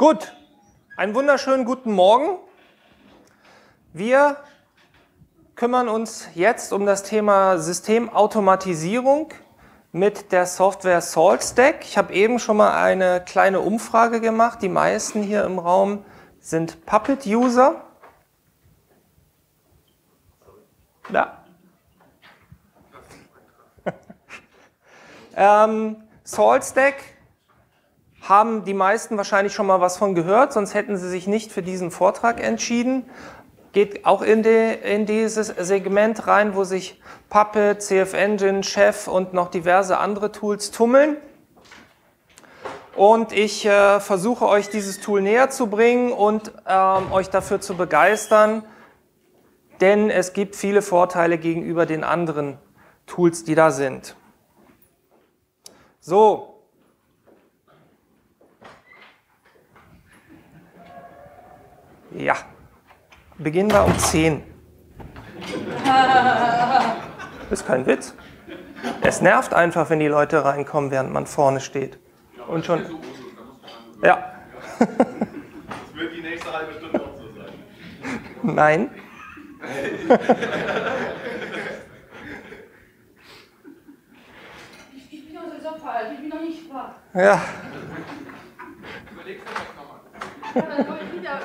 Gut, einen wunderschönen guten Morgen. Wir kümmern uns jetzt um das Thema Systemautomatisierung mit der Software SaltStack. Ich habe eben schon mal eine kleine Umfrage gemacht. Die meisten hier im Raum sind Puppet-User. Ja. SaltStack haben die meisten wahrscheinlich schon mal was von gehört, sonst hätten sie sich nicht für diesen Vortrag entschieden. Geht auch in dieses Segment rein, wo sich Puppet, CF Engine, Chef und noch diverse andere Tools tummeln. Und ich versuche euch dieses Tool näher zu bringen und euch dafür zu begeistern, denn es gibt viele Vorteile gegenüber den anderen Tools, die da sind. So. Ja, beginnen wir um 10. Das ist kein Witz. Es nervt einfach, wenn die Leute reinkommen, während man vorne steht. Und schon. Ja. Das wird die nächste halbe Stunde auch so sein. Nein. Ich bin also so falsch, ich bin noch nicht wach. Ja. Überlegst du das nochmal? Ja, dann soll ich wieder.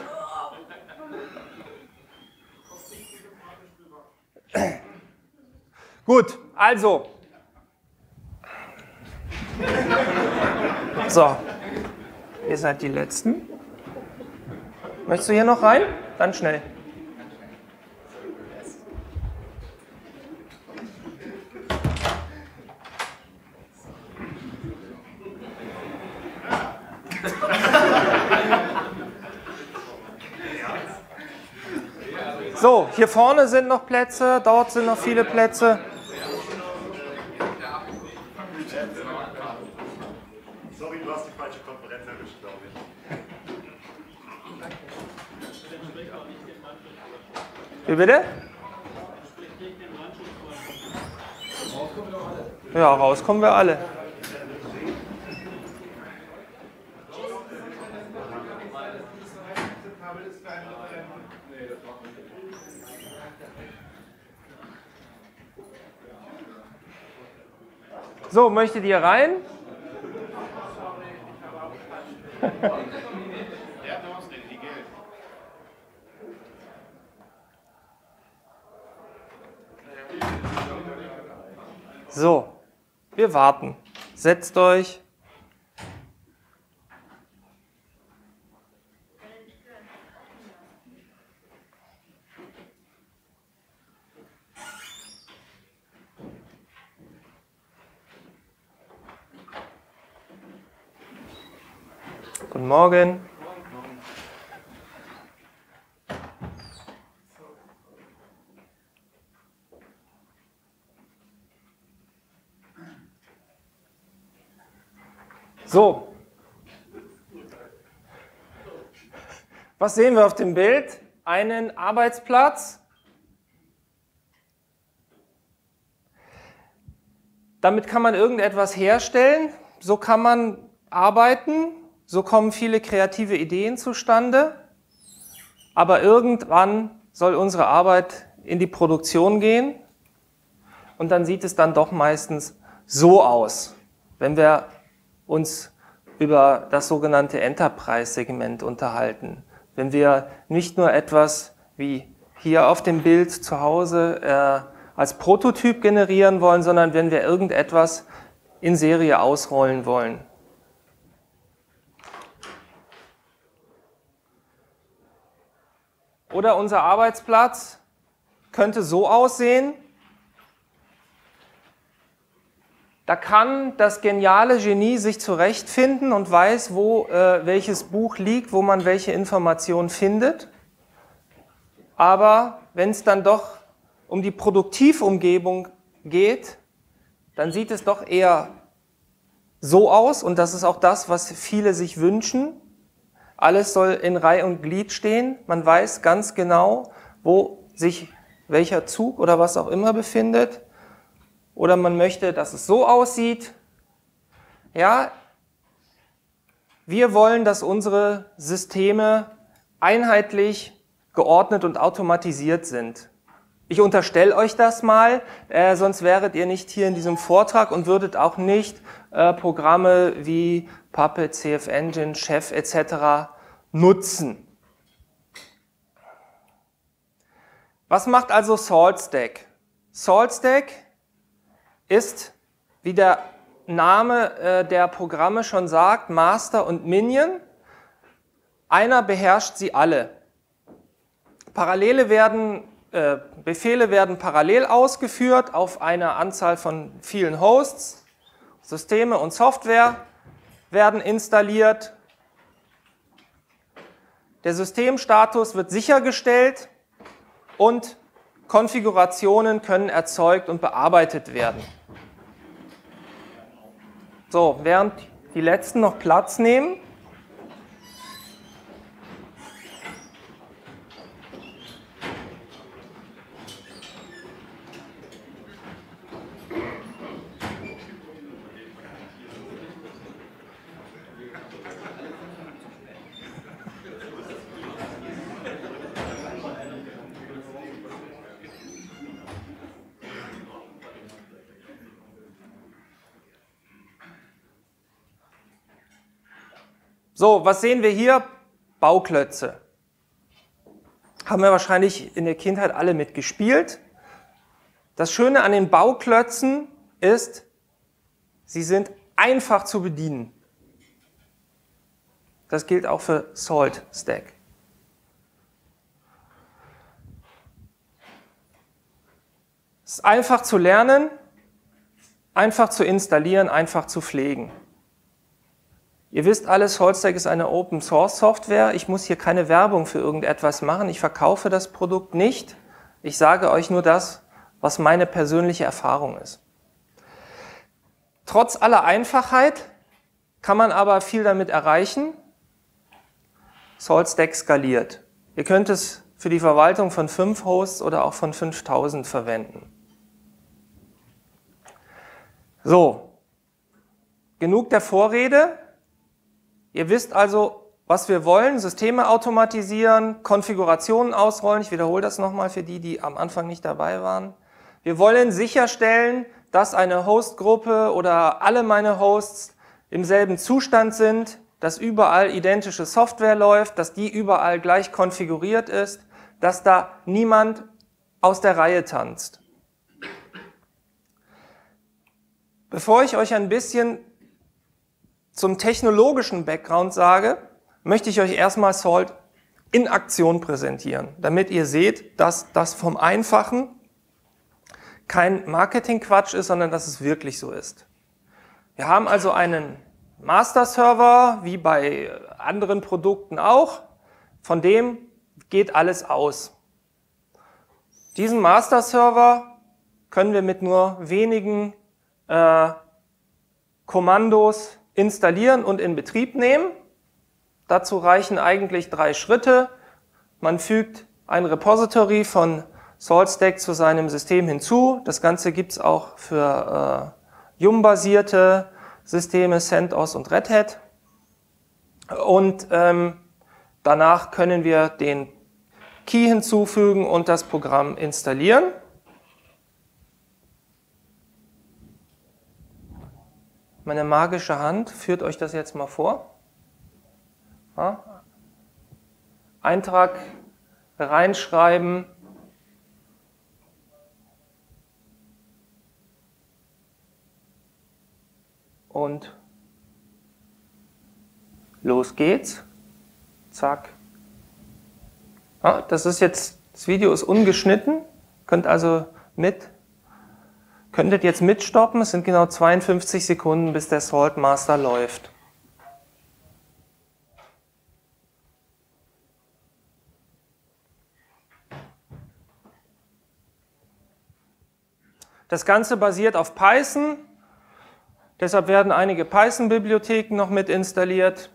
Gut, also. So. Ihr seid die Letzten. Möchtest du hier noch rein? Dann schnell. So, hier vorne sind noch Plätze, dort sind noch viele Plätze. Sorry, du hast die falsche Konferenz erwischt, glaube ich. Wie bitte? Ja, raus kommen wir alle. So, möchtet ihr rein? So, wir warten. Setzt euch. Guten Morgen. So. Was sehen wir auf dem Bild? Einen Arbeitsplatz. Damit kann man irgendetwas herstellen. So kann man arbeiten. So kommen viele kreative Ideen zustande, aber irgendwann soll unsere Arbeit in die Produktion gehen und dann sieht es dann doch meistens so aus, wenn wir uns über das sogenannte Enterprise-Segment unterhalten. Wenn wir nicht nur etwas wie hier auf dem Bild zu Hause als Prototyp generieren wollen, sondern wenn wir irgendetwas in Serie ausrollen wollen. Oder unser Arbeitsplatz könnte so aussehen. Da kann das geniale Genie sich zurechtfinden und weiß, wo welches Buch liegt, wo man welche Informationen findet. Aber wenn es dann doch um die Produktivumgebung geht, dann sieht es doch eher so aus, und das ist auch das, was viele sich wünschen. Alles soll in Reihe und Glied stehen. Man weiß ganz genau, wo sich welcher Zug oder was auch immer befindet. Oder man möchte, dass es so aussieht. Ja, Wir wollen, dass unsere Systeme einheitlich, geordnet und automatisiert sind. Ich unterstelle euch das mal, sonst wäret ihr nicht hier in diesem Vortrag und würdet auch nicht Programme wie Puppet, CF Engine, Chef etc. nutzen. Was macht also SaltStack? SaltStack ist, wie der Name der Programme schon sagt, Master und Minion. Einer beherrscht sie alle. Befehle werden parallel ausgeführt auf einer Anzahl von vielen Hosts. Systeme und Software werden installiert. Der Systemstatus wird sichergestellt und Konfigurationen können erzeugt und bearbeitet werden. So, während die letzten noch Platz nehmen. So, was sehen wir hier? Bauklötze. Haben wir wahrscheinlich in der Kindheit alle mitgespielt. Das Schöne an den Bauklötzen ist, sie sind einfach zu bedienen. Das gilt auch für SaltStack. Es ist einfach zu lernen, einfach zu installieren, einfach zu pflegen. Ihr wisst alle, SaltStack ist eine Open-Source-Software. Ich muss hier keine Werbung für irgendetwas machen. Ich verkaufe das Produkt nicht. Ich sage euch nur das, was meine persönliche Erfahrung ist. Trotz aller Einfachheit kann man aber viel damit erreichen. SaltStack skaliert. Ihr könnt es für die Verwaltung von 5 Hosts oder auch von 5000 verwenden. So, genug der Vorrede. Ihr wisst also, was wir wollen. Systeme automatisieren, Konfigurationen ausrollen. Ich wiederhole das nochmal für die, die am Anfang nicht dabei waren. Wir wollen sicherstellen, dass eine Hostgruppe oder alle meine Hosts im selben Zustand sind, dass überall identische Software läuft, dass die überall gleich konfiguriert ist, dass da niemand aus der Reihe tanzt. Bevor ich euch ein bisschen zum technologischen Background sage, möchte ich euch erstmal Salt in Aktion präsentieren, damit ihr seht, dass das vom Einfachen kein Marketingquatsch ist, sondern dass es wirklich so ist. Wir haben also einen Master-Server, wie bei anderen Produkten auch, von dem geht alles aus. Diesen Master-Server können wir mit nur wenigen Kommandos installieren und in Betrieb nehmen. Dazu reichen eigentlich 3 Schritte. Man fügt ein Repository von SaltStack zu seinem System hinzu. Das Ganze gibt es auch für Yum-basierte Systeme, CentOS und Red Hat. Und danach können wir den Key hinzufügen und das Programm installieren. Meine magische Hand führt euch das jetzt mal vor. Ja. Eintrag reinschreiben. Und los geht's. Zack. Ja, das Video ist ungeschnitten. Könntet jetzt mitstoppen. Es sind genau 52 Sekunden, bis der Salt Master läuft. Das Ganze basiert auf Python. Deshalb werden einige Python-Bibliotheken noch mit installiert.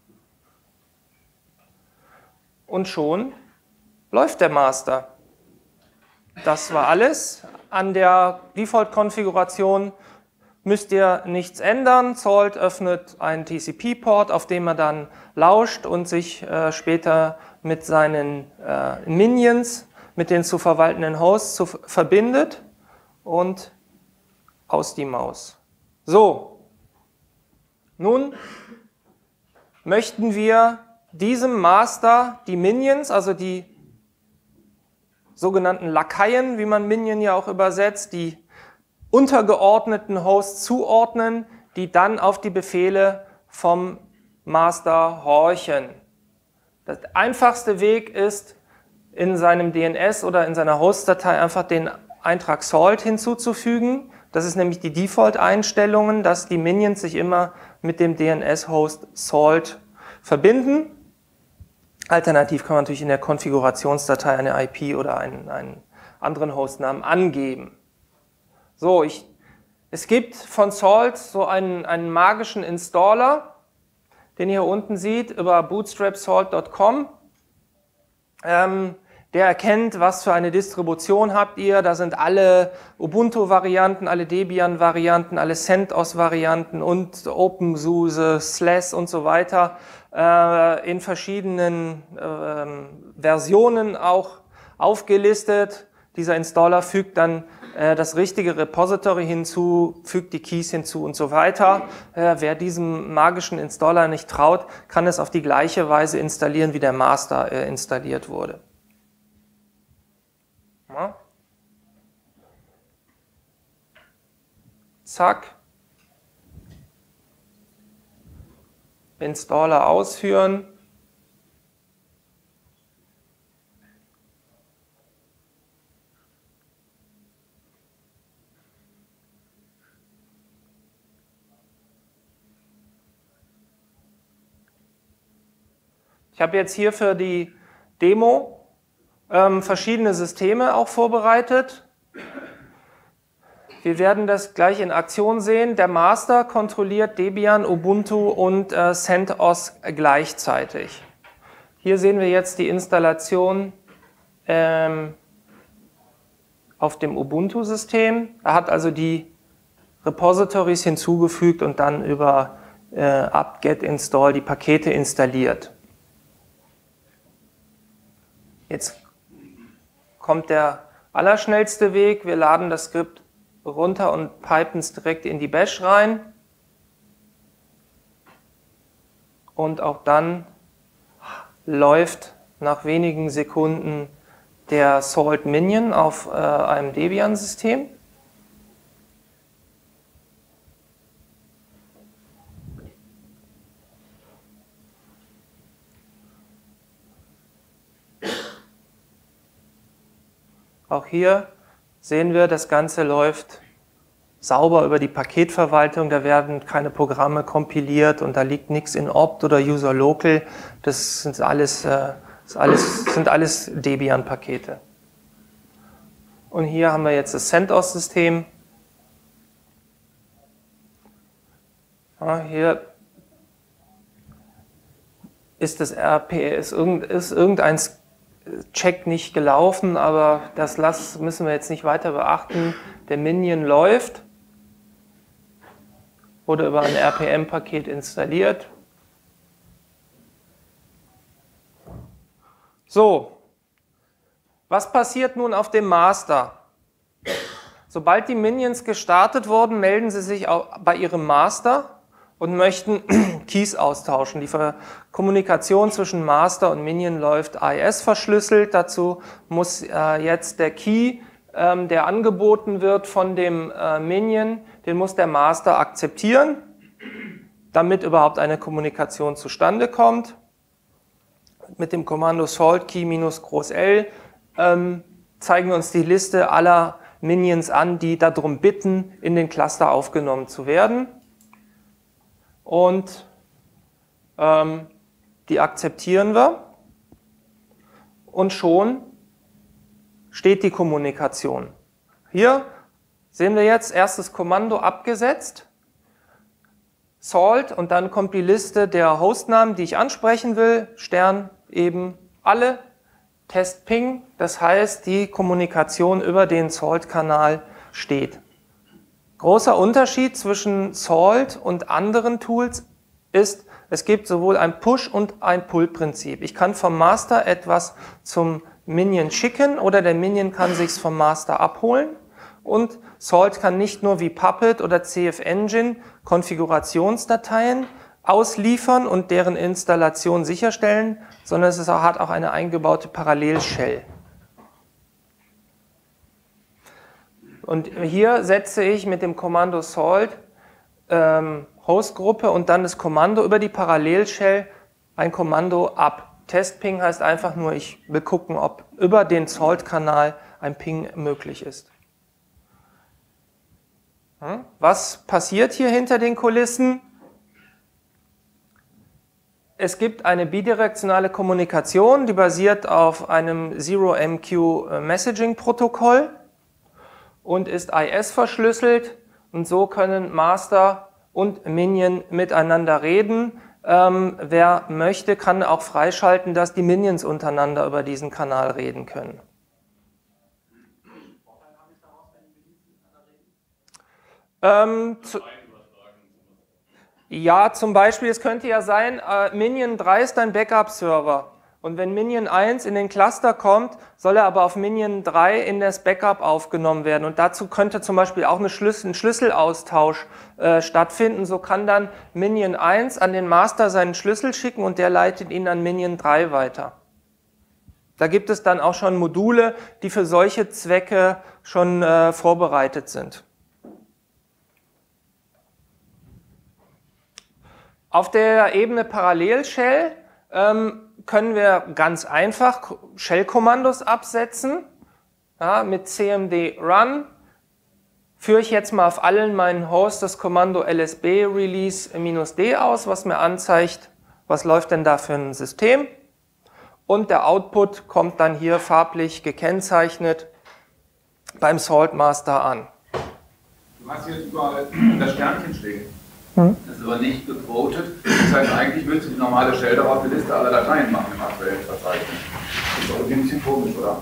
Und schon läuft der Master. Das war alles an der Default-Konfiguration müsst ihr nichts ändern. Salt öffnet einen TCP-Port, auf dem er dann lauscht und sich später mit seinen Minions, mit den zu verwaltenden Hosts verbindet und aus die Maus. So, nun möchten wir diesem Master die Minions, also die sogenannten Lakaien, wie man Minion ja auch übersetzt, die untergeordneten Hosts zuordnen, die dann auf die Befehle vom Master horchen. Der einfachste Weg ist, in seinem DNS oder in seiner Host-Datei einfach den Eintrag Salt hinzuzufügen. Das ist nämlich die Default-Einstellungen, dass die Minions sich immer mit dem DNS-Host Salt verbinden. Alternativ kann man natürlich in der Konfigurationsdatei eine IP oder einen anderen Hostnamen angeben. So, es gibt von Salt so einen magischen Installer, den ihr hier unten seht, über bootstrapsalt.com. Der erkennt, was für eine Distribution habt ihr. Da sind alle Ubuntu-Varianten, alle Debian-Varianten, alle CentOS-Varianten und OpenSUSE, SLES und so weiter in verschiedenen Versionen auch aufgelistet. Dieser Installer fügt dann das richtige Repository hinzu, fügt die Keys hinzu und so weiter. Wer diesem magischen Installer nicht traut, kann es auf die gleiche Weise installieren, wie der Master installiert wurde. Ja. Zack. Installer ausführen. Ich habe jetzt hier für die Demo verschiedene Systeme auch vorbereitet. Wir werden das gleich in Aktion sehen. Der Master kontrolliert Debian, Ubuntu und CentOS gleichzeitig. Hier sehen wir jetzt die Installation auf dem Ubuntu-System. Er hat also die Repositories hinzugefügt und dann über apt-get install die Pakete installiert. Jetzt kommt der allerschnellste Weg. Wir laden das Skript runter und pipen es direkt in die Bash rein. Und auch dann läuft nach wenigen Sekunden der Salt Minion auf einem Debian-System. Auch hier sehen wir, das Ganze läuft sauber über die Paketverwaltung, da werden keine Programme kompiliert und da liegt nichts in opt oder user local, das sind alles Debian-Pakete. Und hier haben wir jetzt das CentOS-System. Ja, hier ist das ist irgendein Check nicht gelaufen, aber das müssen wir jetzt nicht weiter beachten. Der Minion läuft, wurde über ein RPM-Paket installiert. So, was passiert nun auf dem Master? Sobald die Minions gestartet wurden, melden sie sich auch bei ihrem Master und möchten Keys austauschen. Die Kommunikation zwischen Master und Minion läuft AES verschlüsselt. Dazu muss jetzt der Key, der angeboten wird von dem Minion, den muss der Master akzeptieren, damit überhaupt eine Kommunikation zustande kommt. Mit dem Kommando salt key -L zeigen wir uns die Liste aller Minions an, die darum bitten, in den Cluster aufgenommen zu werden. Und die akzeptieren wir und schon steht die Kommunikation. Hier sehen wir jetzt erstes Kommando abgesetzt, Salt, und dann kommt die Liste der Hostnamen, die ich ansprechen will, Stern eben alle, Test Ping, das heißt, die Kommunikation über den Salt-Kanal steht. Großer Unterschied zwischen Salt und anderen Tools ist, es gibt sowohl ein Push- und ein Pull-Prinzip. Ich kann vom Master etwas zum Minion schicken oder der Minion kann sich's vom Master abholen. Und Salt kann nicht nur wie Puppet oder CF Engine Konfigurationsdateien ausliefern und deren Installation sicherstellen, sondern es hat auch eine eingebaute Parallel-Shell. Und hier setze ich mit dem Kommando Salt Hostgruppe und dann das Kommando über die Parallel-Shell ein Kommando ab. Testping heißt einfach nur, ich will gucken, ob über den Salt-Kanal ein Ping möglich ist. Was passiert hier hinter den Kulissen? Es gibt eine bidirektionale Kommunikation, die basiert auf einem Zero-MQ-Messaging-Protokoll und ist IS verschlüsselt und so können Master und Minion miteinander reden. Wer möchte, kann auch freischalten, dass die Minions untereinander über diesen Kanal reden können. Ja, zum Beispiel, es könnte ja sein, Minion 3 ist ein Backup-Server. Und wenn Minion 1 in den Cluster kommt, soll er aber auf Minion 3 in das Backup aufgenommen werden. Und dazu könnte zum Beispiel auch ein Schlüsselaustausch stattfinden. So kann dann Minion 1 an den Master seinen Schlüssel schicken und der leitet ihn an Minion 3 weiter. Da gibt es dann auch schon Module, die für solche Zwecke schon vorbereitet sind. Auf der Ebene Parallel-Shell können wir ganz einfach Shell-Kommandos absetzen. Ja, mit cmd run führe ich jetzt mal auf allen meinen Hosts das Kommando lsb release-d aus, was mir anzeigt, was läuft denn da für ein System. Und der Output kommt dann hier farblich gekennzeichnet beim Salt Master an. Du hast hier überall das Sternchen stehen. Das ist aber nicht gequotet. Das heißt, eigentlich müsste die normale Shell darauf eine Liste aller Dateien machen im aktuellen Verzeichnis. Das ist doch irgendwie ein bisschen komisch, oder?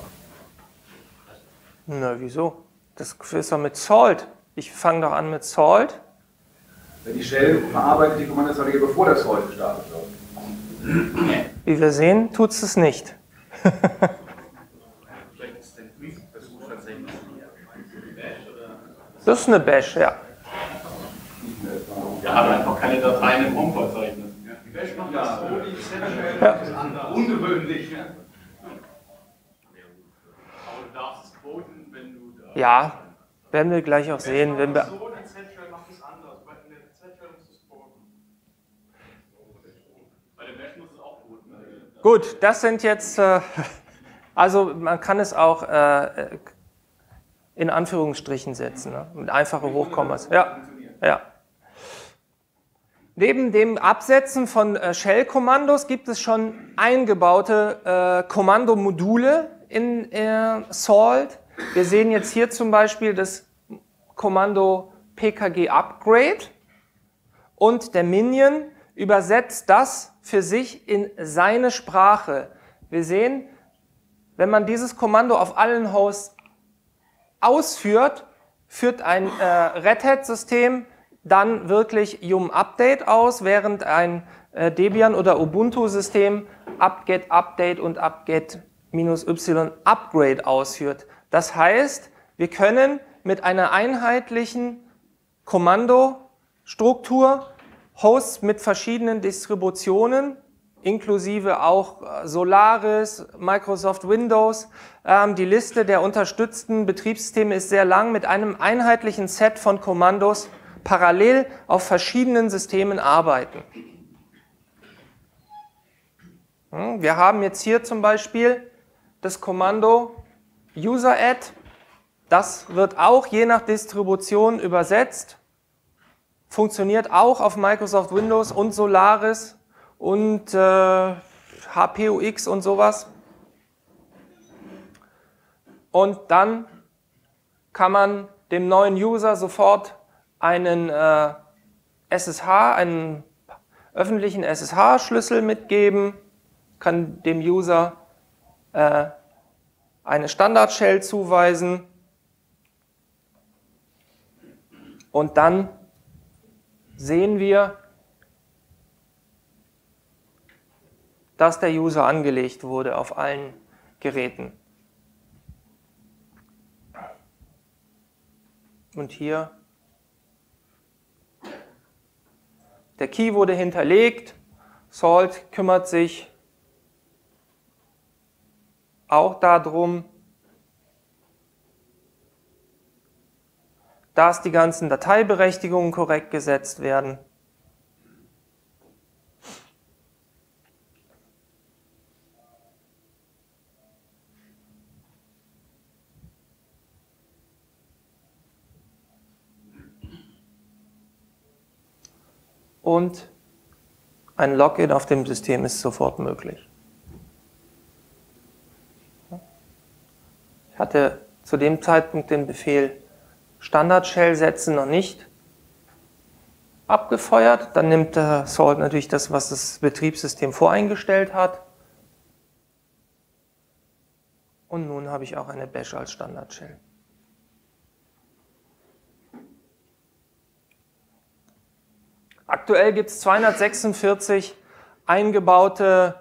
Na, wieso? Das ist doch mit Salt. Ich fange doch an mit Salt. Wenn die Shell verarbeitet die Kommandozeile, bevor das Salt gestartet wird. Wie wir sehen, tut es nicht. Das ist eine Bash, ja. Wir haben einfach keine Dateien im Home-Verzeichnis. Die Bash macht das so, die Set-Shell ist anders. Ungewöhnlich. Aber du darfst es quoten, wenn du da... Ja, werden wir gleich auch sehen. Wenn wir So, die Set-Shell macht es anders. Bei der Set-Shell musst du es quoten. Bei der Bash muss es auch quoten. gut, das sind jetzt, also man kann es auch in Anführungsstrichen setzen, ne? Mit einfachen Hochkommas. Ja, ja. Neben dem Absetzen von Shell-Kommandos gibt es schon eingebaute Kommandomodule in Salt. Wir sehen jetzt hier zum Beispiel das Kommando pkg upgrade und der Minion übersetzt das für sich in seine Sprache. Wir sehen, wenn man dieses Kommando auf allen Hosts ausführt, führt ein Red Hat-System dann wirklich yum update aus, während ein Debian oder Ubuntu-System apt-get update und apt-get-y upgrade ausführt. Das heißt, wir können mit einer einheitlichen Kommandostruktur Hosts mit verschiedenen Distributionen, inklusive auch Solaris, Microsoft Windows. Die Liste der unterstützten Betriebssysteme ist sehr lang, mit einem einheitlichen Set von Kommandos parallel auf verschiedenen Systemen arbeiten. Wir haben jetzt hier zum Beispiel das Kommando user-add. Das wird auch je nach Distribution übersetzt, funktioniert auch auf Microsoft Windows und Solaris und HPUX und sowas. Und dann kann man dem neuen User sofort einen SSH, einen öffentlichen SSH-Schlüssel mitgeben, kann dem User eine Standard-Shell zuweisen Und dann sehen wir, dass der User angelegt wurde auf allen Geräten. Und hier, der Key wurde hinterlegt, Salt kümmert sich auch darum, dass die ganzen Dateiberechtigungen korrekt gesetzt werden. Und ein Login auf dem System ist sofort möglich. Ich hatte zu dem Zeitpunkt den Befehl Standard Shell setzen noch nicht abgefeuert. Dann nimmt der Salt natürlich das, was das Betriebssystem voreingestellt hat. Und nun habe ich auch eine Bash als Standard Shell. Aktuell gibt es 246 eingebaute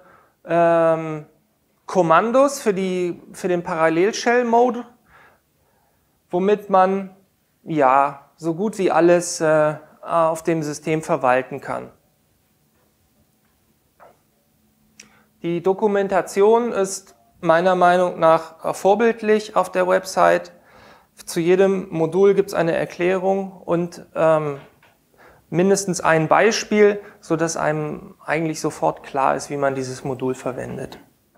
Kommandos für den Parallel-Shell-Mode, womit man ja so gut wie alles auf dem System verwalten kann. Die Dokumentation ist meiner Meinung nach vorbildlich auf der Website. Zu jedem Modul gibt es eine Erklärung und mindestens ein Beispiel, sodass einem eigentlich sofort klar ist, wie man dieses Modul verwendet.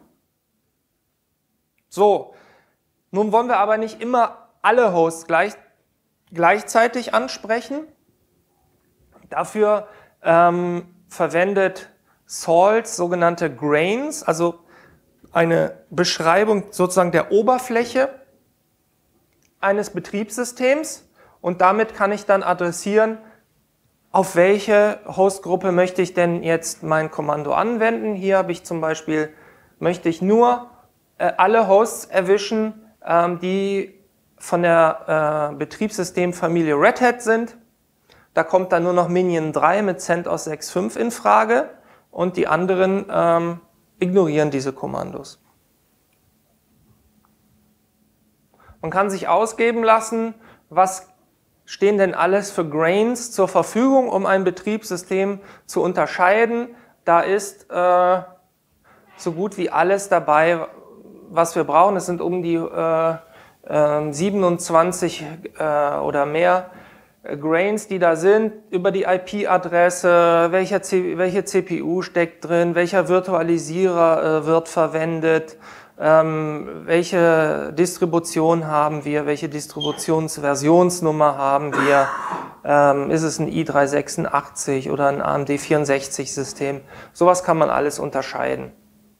So, nun wollen wir aber nicht immer alle Hosts gleichzeitig ansprechen. Dafür verwendet Salt sogenannte Grains, also eine Beschreibung sozusagen der Oberfläche eines Betriebssystems, und damit kann ich dann adressieren, auf welche Hostgruppe möchte ich denn jetzt mein Kommando anwenden. Hier habe ich zum Beispiel, möchte ich nur alle Hosts erwischen, die von der Betriebssystemfamilie Red Hat sind. Da kommt dann nur noch Minion 3 mit CentOS 6.5 in Frage und die anderen ignorieren diese Kommandos. Man kann sich ausgeben lassen, was stehen denn alles für Grains zur Verfügung, um ein Betriebssystem zu unterscheiden. Da ist so gut wie alles dabei, was wir brauchen. Es sind um die 27 oder mehr Grains, die da sind, über die IP-Adresse, welche CPU steckt drin, welcher Virtualisierer wird verwendet, welche Distribution haben wir, welche Distributionsversionsnummer haben wir, ist es ein i386 oder ein AMD 64-System. Sowas kann man alles unterscheiden.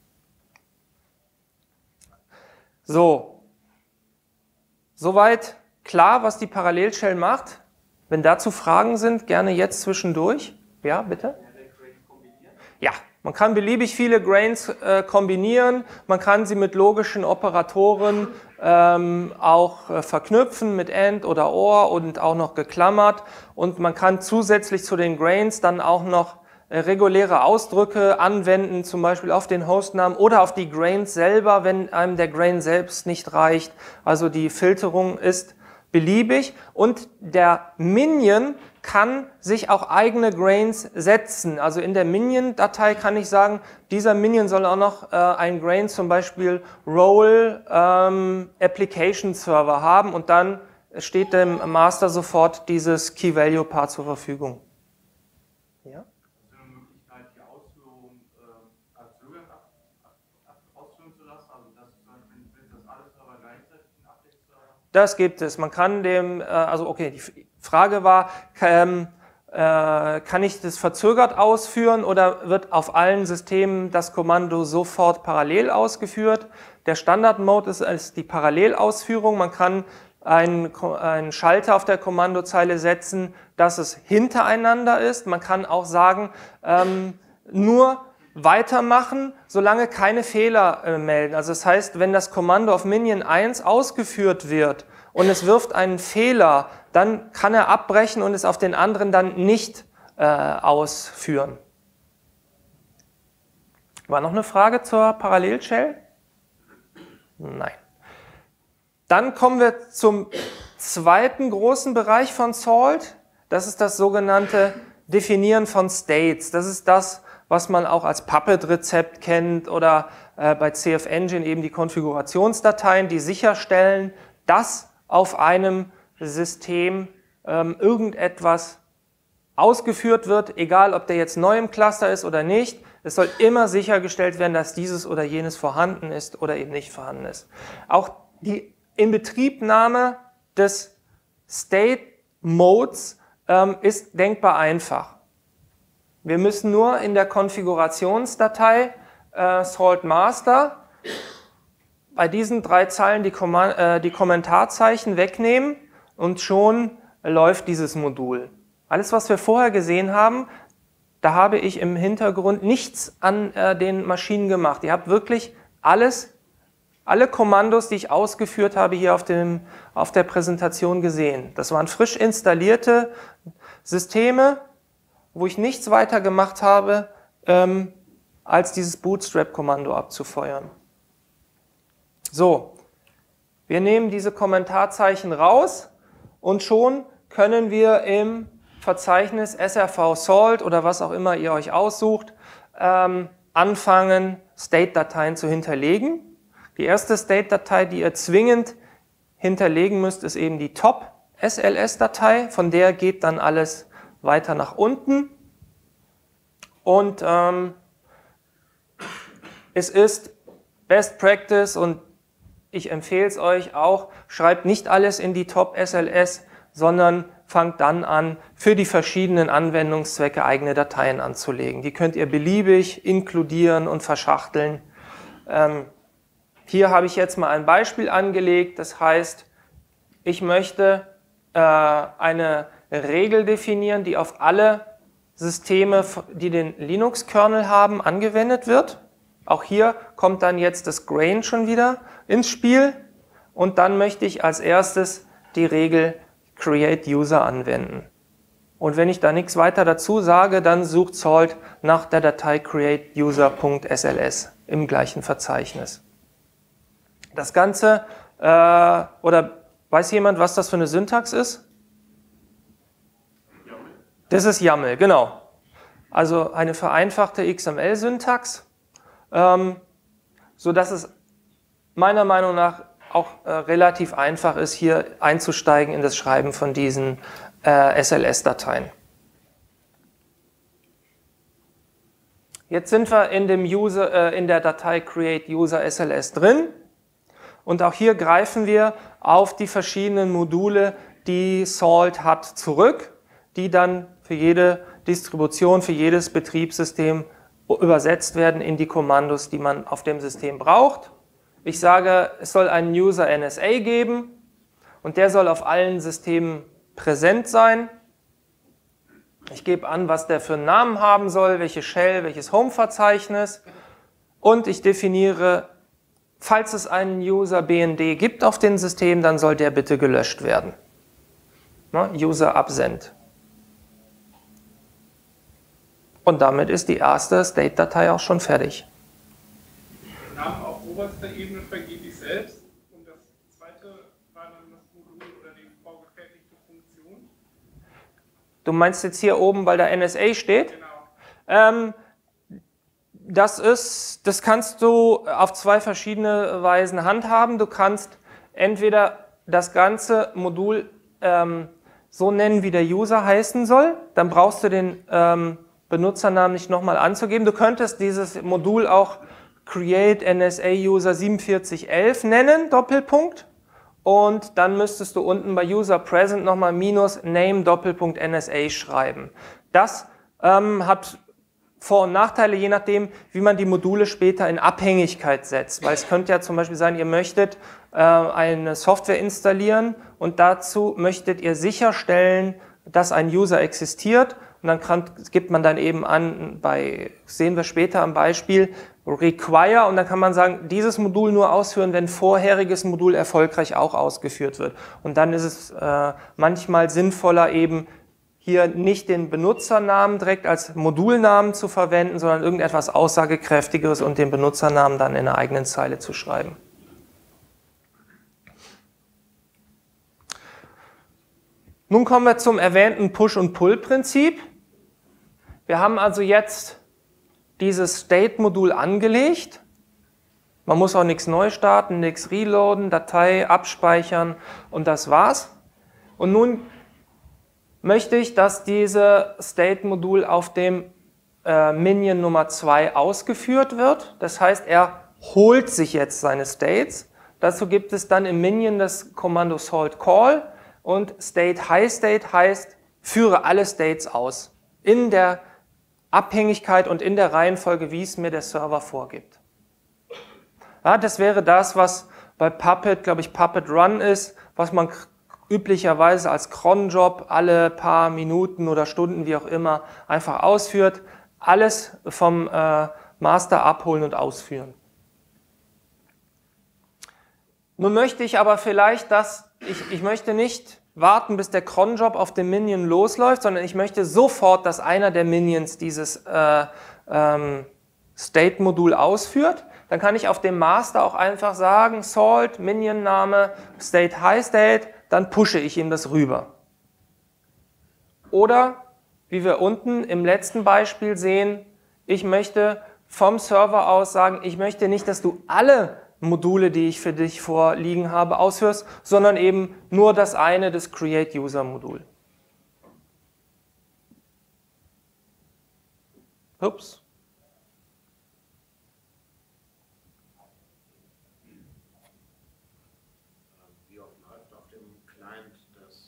So, soweit klar, was die Parallel-Shell macht. Wenn dazu Fragen sind, gerne jetzt zwischendurch. Ja, bitte? Ja, man kann beliebig viele Grains kombinieren. Man kann sie mit logischen Operatoren auch verknüpfen mit AND oder OR und auch noch geklammert. Und man kann zusätzlich zu den Grains dann auch noch reguläre Ausdrücke anwenden, zum Beispiel auf den Hostnamen oder auf die Grains selber, wenn einem der Grain selbst nicht reicht. Also die Filterung ist beliebig und der Minion kann sich auch eigene Grains setzen. Also in der Minion-Datei kann ich sagen, dieser Minion soll auch noch ein Grain, zum Beispiel Role Application Server haben, und dann steht dem Master sofort dieses Key-Value-Part zur Verfügung. Ja? Das gibt es. Man kann also okay, die Frage war, kann ich das verzögert ausführen oder wird auf allen Systemen das Kommando sofort parallel ausgeführt? Der Standard-Mode ist die Parallelausführung. Man kann einen Schalter auf der Kommandozeile setzen, dass es hintereinander ist. Man kann auch sagen, nur weitermachen, solange keine Fehler melden. Also das heißt, wenn das Kommando auf Minion 1 ausgeführt wird und es wirft einen Fehler, dann kann er abbrechen und es auf den anderen dann nicht ausführen. War noch eine Frage zur Parallelshell? Nein. Dann kommen wir zum zweiten großen Bereich von Salt. Das ist das sogenannte Definieren von States. Das ist das, was man auch als Puppet-Rezept kennt oder bei CF Engine eben die Konfigurationsdateien, die sicherstellen, dass auf einem System irgendetwas ausgeführt wird, egal ob der jetzt neu im Cluster ist oder nicht. Es soll immer sichergestellt werden, dass dieses oder jenes vorhanden ist oder eben nicht vorhanden ist. Auch die Inbetriebnahme des State Modes ist denkbar einfach. Wir müssen nur in der Konfigurationsdatei Salt Master bei diesen 3 Zeilen die Kommentarzeichen wegnehmen und schon läuft dieses Modul. Alles, was wir vorher gesehen haben, da habe ich im Hintergrund nichts an den Maschinen gemacht. Ihr habt wirklich alle Kommandos, die ich ausgeführt habe, hier auf der Präsentation gesehen. Das waren frisch installierte Systeme, wo ich nichts weiter gemacht habe, als dieses Bootstrap-Kommando abzufeuern. So, wir nehmen diese Kommentarzeichen raus und schon können wir im Verzeichnis SRV Salt oder was auch immer ihr euch aussucht, anfangen, State-Dateien zu hinterlegen. Die erste State-Datei, die ihr zwingend hinterlegen müsst, ist eben die Top-SLS-Datei. Von der geht dann alles weiter nach unten. Und es ist Best Practice und ich empfehle es euch auch, schreibt nicht alles in die Top-SLS, sondern fangt dann an, für die verschiedenen Anwendungszwecke eigene Dateien anzulegen. Die könnt ihr beliebig inkludieren und verschachteln. Hier habe ich jetzt mal ein Beispiel angelegt, das heißt, ich möchte eine Regel definieren, die auf alle Systeme, die den Linux-Kernel haben, angewendet wird. Auch hier kommt dann jetzt das Grain schon wieder ins Spiel und dann möchte ich als erstes die Regel Create User anwenden. Und wenn ich da nichts weiter dazu sage, dann sucht Salt nach der Datei createuser.sls im gleichen Verzeichnis. Das Ganze, oder weiß jemand, was das für eine Syntax ist? YAML. Das ist YAML, genau. Also eine vereinfachte XML-Syntax, sodass es meiner Meinung nach auch relativ einfach ist, hier einzusteigen in das Schreiben von diesen SLS-Dateien. Jetzt sind wir in der Datei createuser.sls drin. Und auch hier greifen wir auf die verschiedenen Module, die Salt hat, zurück, die dann für jede Distribution, für jedes Betriebssystem übersetzt werden in die Kommandos, die man auf dem System braucht. Ich sage, es soll einen User NSA geben und der soll auf allen Systemen präsent sein. Ich gebe an, was der für einen Namen haben soll, welche Shell, welches Home-Verzeichnis und ich definiere, falls es einen User BND gibt auf dem System, dann soll der bitte gelöscht werden. User absent. Und damit ist die erste State-Datei auch schon fertig. Den Namen auf oberster Ebene vergebe ich selbst und das zweite war dann das Modul oder die vorgefertigte Funktion. Du meinst jetzt hier oben, weil da NSA steht? Genau. Das kannst du auf 2 verschiedene Weisen handhaben. Du kannst entweder das ganze Modul so nennen, wie der User heißen soll. Dann brauchst du den Benutzernamen nicht nochmal anzugeben. Du könntest dieses Modul auch Create NSA User 4711 nennen, Doppelpunkt. Und dann müsstest du unten bei User Present nochmal -name Doppelpunkt NSA schreiben. Das hat Vor- und Nachteile, je nachdem, wie man die Module später in Abhängigkeit setzt. Weil es könnte ja zum Beispiel sein, ihr möchtet eine Software installieren und dazu möchtet ihr sicherstellen, dass ein User existiert und dann gibt man dann eben an, sehen wir später am Beispiel, require, und dann kann man sagen, dieses Modul nur ausführen, wenn vorheriges Modul erfolgreich auch ausgeführt wird. Und dann ist es manchmal sinnvoller, eben hier nicht den Benutzernamen direkt als Modulnamen zu verwenden, sondern irgendetwas Aussagekräftigeres und den Benutzernamen dann in einer eigenen Zeile zu schreiben. Nun kommen wir zum erwähnten Push- und Pull-Prinzip. Wir haben also jetzt dieses State-Modul angelegt. Man muss auch nichts neu starten, nichts reloaden, Datei abspeichern und das war's. Und nun möchte ich, dass dieses State-Modul auf dem Minion Nummer 2 ausgeführt wird. Das heißt, er holt sich jetzt seine States. Dazu gibt es dann im Minion das Kommando salt call und State High State heißt, führe alle States aus. In der Abhängigkeit und in der Reihenfolge, wie es mir der Server vorgibt. Ja, das wäre das, was bei Puppet, glaube ich, Puppet Run ist, was man üblicherweise als Cron-Job alle paar Minuten oder Stunden, wie auch immer, einfach ausführt. Alles vom Master abholen und ausführen. Nun möchte ich aber vielleicht, ich möchte nicht warten, bis der Cron-Job auf dem Minion losläuft, sondern ich möchte sofort, dass einer der Minions dieses State-Modul ausführt. Dann kann ich auf dem Master auch einfach sagen, salt, Minion-Name, State High State, dann pushe ich ihm das rüber. Oder, wie wir unten im letzten Beispiel sehen, ich möchte vom Server aus sagen, ich möchte nicht, dass du alle Module, die ich für dich vorliegen habe, ausführst, sondern eben nur das eine, das Create-User-Modul. Ups. Wie oft läuft auf dem Client das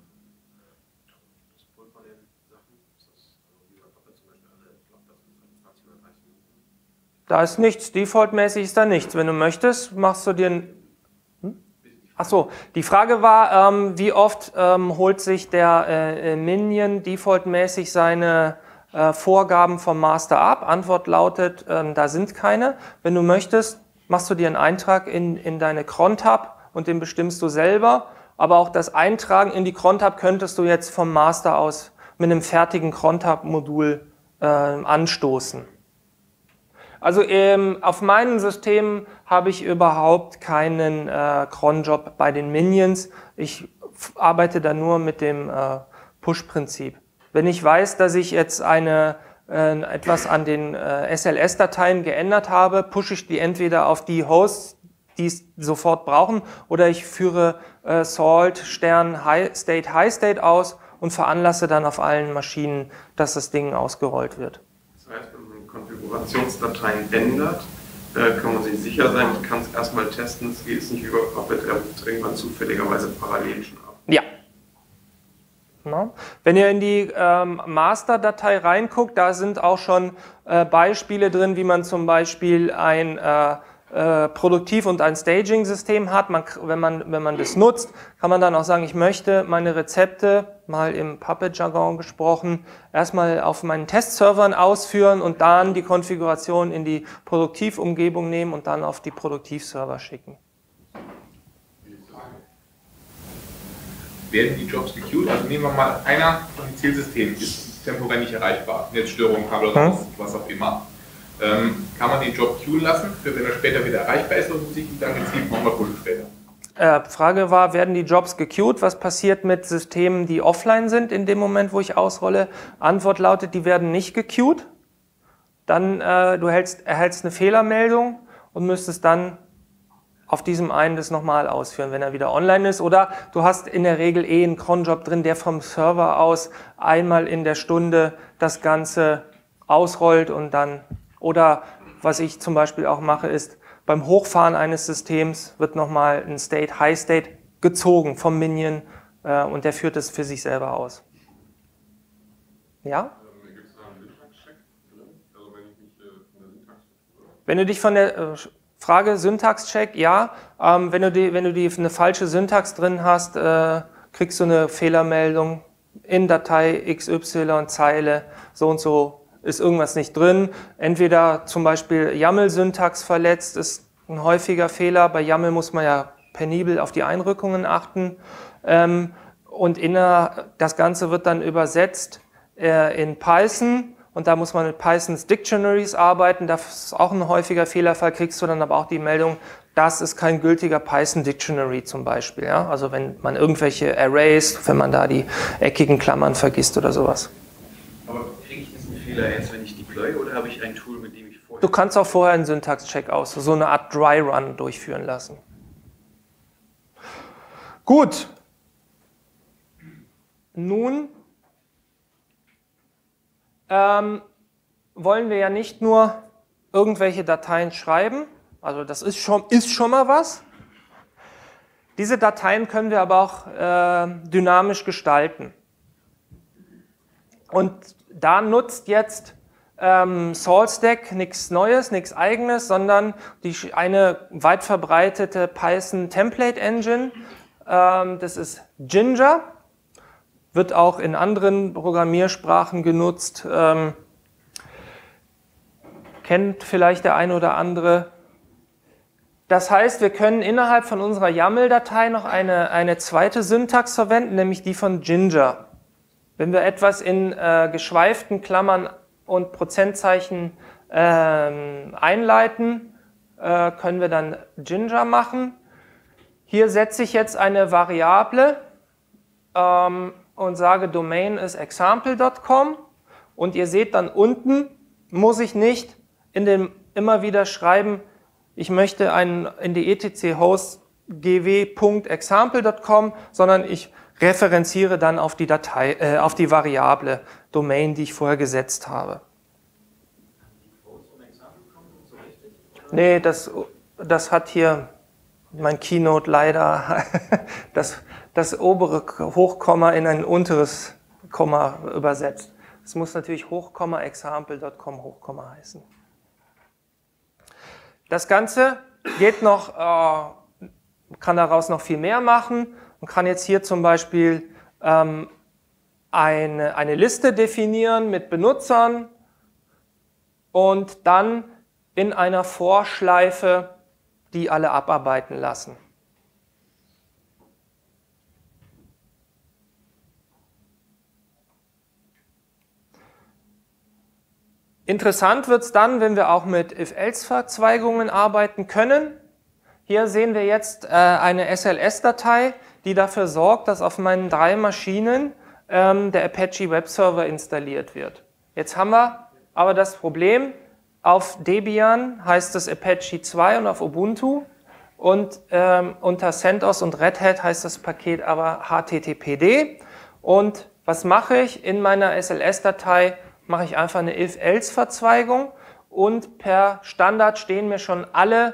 Pull von den Sachen? Ist das, wie bei Puppet zum Beispiel, ich glaube, das ist 20 oder 30 Minuten. Da ist nichts, defaultmäßig ist da nichts. Wenn du möchtest, machst du dir ein... Achso, die Frage war, wie oft holt sich der Minion defaultmäßig seine Vorgaben vom Master ab? Antwort lautet, da sind keine. Wenn du möchtest, machst du dir einen Eintrag in deine Cron-Tab und den bestimmst du selber. Aber auch das Eintragen in die Cron-Tab könntest du jetzt vom Master aus mit einem fertigen Cron-Tab-Modul anstoßen. Also auf meinen Systemen habe ich überhaupt keinen Cron-Job bei den Minions. Ich arbeite da nur mit dem Push-Prinzip. Wenn ich weiß, dass ich jetzt etwas an den SLS-Dateien geändert habe, pushe ich die entweder auf die Hosts, die es sofort brauchen, oder ich führe salt Stern State High State aus und veranlasse dann auf allen Maschinen, dass das Ding ausgerollt wird. Das heißt, wenn man Konfigurationsdateien ändert, kann man sich sicher sein, ich kann es erstmal testen, es geht nicht über Puppet, er ruft irgendwann zufälligerweise parallel schon ab. Ja. Na? Wenn ihr in die Master-Datei reinguckt, da sind auch schon Beispiele drin, wie man zum Beispiel ein Produktiv- und ein Staging-System hat. Wenn man das nutzt, kann man dann auch sagen, ich möchte meine Rezepte, mal im Puppet-Jargon gesprochen, erstmal auf meinen Testservern ausführen und dann die Konfiguration in die Produktivumgebung nehmen und dann auf die Produktivserver schicken. Werden die Jobs gequeued? Also nehmen wir mal, einer von den Zielsystemen ist temporär nicht erreichbar. Netzstörung, Kabel raus, was auch immer. Kann man den Job queuen lassen, für wenn er später wieder erreichbar ist, und muss ich ihn dann gezielt nochmal pushen später? Frage war, werden die Jobs gequeued? Was passiert mit Systemen, die offline sind in dem Moment, wo ich ausrolle? Antwort lautet, die werden nicht gequeued. Dann du erhältst eine Fehlermeldung und müsstest dann auf diesem einen das nochmal ausführen, wenn er wieder online ist. Oder du hast in der Regel einen Cron-Job drin, der vom Server aus einmal in der Stunde das Ganze ausrollt und dann... Oder was ich zum Beispiel auch mache, ist, beim Hochfahren eines Systems wird nochmal ein State High State gezogen vom Minion und der führt es für sich selber aus. Ja? Gibt es da einen Syntax-Check drin? Also wenn ich mich von der Syntax... Wenn du dich von der Frage Syntax-Check, ja. Wenn du eine falsche Syntax drin hast, kriegst du eine Fehlermeldung, in Datei XY Zeile so und so ist irgendwas nicht drin. Entweder zum Beispiel YAML-Syntax verletzt, ist ein häufiger Fehler. Bei YAML muss man ja penibel auf die Einrückungen achten. Und das Ganze wird dann übersetzt in Python. Und da muss man mit Pythons Dictionaries arbeiten. Das ist auch ein häufiger Fehlerfall. Kriegst du dann aber auch die Meldung, das ist kein gültiger Python Dictionary zum Beispiel. Ja? Also wenn man irgendwelche Arrays, wenn man da die eckigen Klammern vergisst oder sowas. Aber kriege ich diesen Fehler jetzt, wenn ich deploy, oder habe ich ein Tool, mit dem ich vorher... Du kannst auch vorher einen Syntax-Check aus, so eine Art Dry Run durchführen lassen. Gut. Nun wollen wir ja nicht nur irgendwelche Dateien schreiben, also das ist schon mal was. Diese Dateien können wir aber auch dynamisch gestalten. Und da nutzt jetzt SaltStack nichts Neues, nichts Eigenes, sondern eine weit verbreitete Python Template Engine. Das ist Jinja. Wird auch in anderen Programmiersprachen genutzt. Kennt vielleicht der eine oder andere. Das heißt, wir können innerhalb von unserer YAML-Datei noch eine zweite Syntax verwenden, nämlich die von Jinja. Wenn wir etwas in geschweiften Klammern und Prozentzeichen einleiten, können wir dann Jinja machen. Hier setze ich jetzt eine Variable und sage, Domain ist example.com, und ihr seht dann unten, muss ich nicht immer wieder schreiben, ich möchte in die etc-host gw.example.com, sondern ich referenziere dann auf die auf die Variable Domain, die ich vorher gesetzt habe. Nee, das hat hier mein Keynote leider das obere Hochkomma in ein unteres Komma übersetzt. Es muss natürlich Hochkomma example.com Hochkomma heißen. Das Ganze geht noch, kann daraus noch viel mehr machen. Man kann jetzt hier zum Beispiel eine Liste definieren mit Benutzern und dann in einer For-Schleife die alle abarbeiten lassen. Interessant wird es dann, wenn wir auch mit If-Else-Verzweigungen arbeiten können. Hier sehen wir jetzt eine SLS-Datei, die dafür sorgt, dass auf meinen 3 Maschinen der Apache Web Server installiert wird. Jetzt haben wir aber das Problem, auf Debian heißt es Apache 2 und auf Ubuntu, und unter CentOS und Red Hat heißt das Paket aber HTTPD. Und was mache ich? In meiner SLS-Datei mache ich einfach eine If-Else-Verzweigung, und per Standard stehen mir schon alle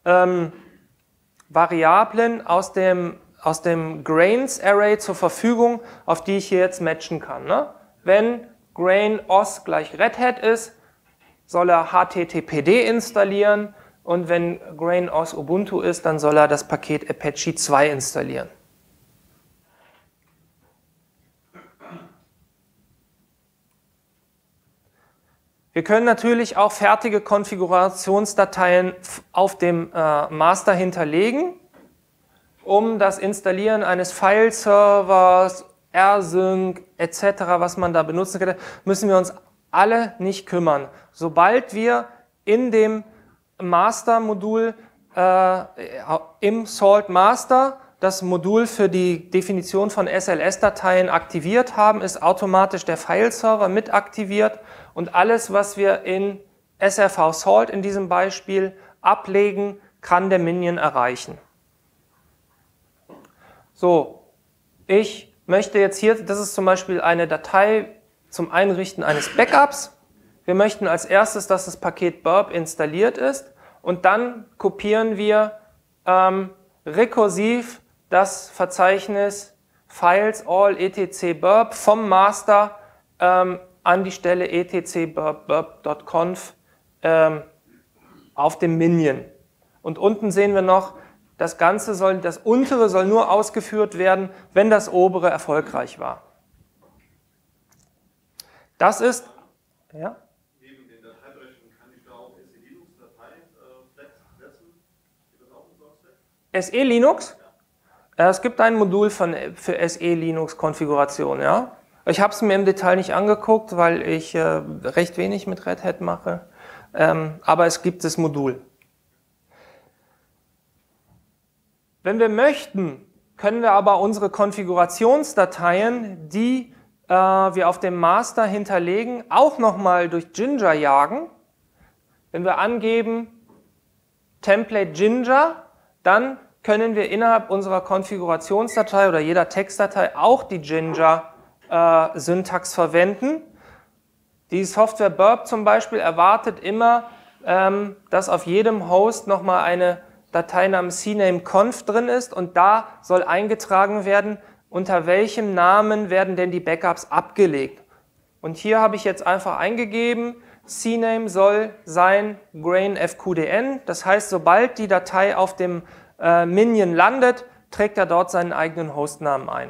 Variablen aus dem Grains-Array zur Verfügung, auf die ich hier jetzt matchen kann. Ne? Wenn grain-os gleich Red Hat ist, soll er HTTPD installieren, und wenn grain-os Ubuntu ist, dann soll er das Paket Apache 2 installieren. Wir können natürlich auch fertige Konfigurationsdateien auf dem Master hinterlegen, um das Installieren eines File-Servers, rsync etc., was man da benutzen könnte, müssen wir uns alle nicht kümmern. Sobald wir in dem Master-Modul, im Salt Master, das Modul für die Definition von SLS-Dateien aktiviert haben, ist automatisch der File-Server mit aktiviert, und alles, was wir in SRV Salt in diesem Beispiel ablegen, kann der Minion erreichen. So, ich möchte jetzt hier, das ist zum Beispiel eine Datei zum Einrichten eines Backups. Wir möchten als erstes, dass das Paket burp installiert ist, und dann kopieren wir rekursiv das Verzeichnis Files all etc burp vom Master an die Stelle etc burp.conf auf dem Minion. Und unten sehen wir noch, das untere soll nur ausgeführt werden, wenn das obere erfolgreich war. Das ist, ja? Neben den Dateiberechtigungen kann ich da auch SE Linux-Dateien setzen? Geht das auch im Source-Stack? SE Linux? Es gibt ein Modul für SE Linux Konfiguration, ja. Ich habe es mir im Detail nicht angeguckt, weil ich recht wenig mit Red Hat mache, aber es gibt das Modul. Wenn wir möchten, können wir aber unsere Konfigurationsdateien, die wir auf dem Master hinterlegen, auch nochmal durch Jinja jagen. Wenn wir angeben Template Jinja, dann können wir innerhalb unserer Konfigurationsdatei oder jeder Textdatei auch die Jinja-Syntax verwenden. Die Software Burp zum Beispiel erwartet immer, dass auf jedem Host nochmal eine Datei namens cname-conf drin ist und da soll eingetragen werden, unter welchem Namen werden denn die Backups abgelegt. Und hier habe ich jetzt einfach eingegeben, cname soll sein grain-fqdn, das heißt, sobald die Datei auf dem Minion landet, trägt er dort seinen eigenen Hostnamen ein.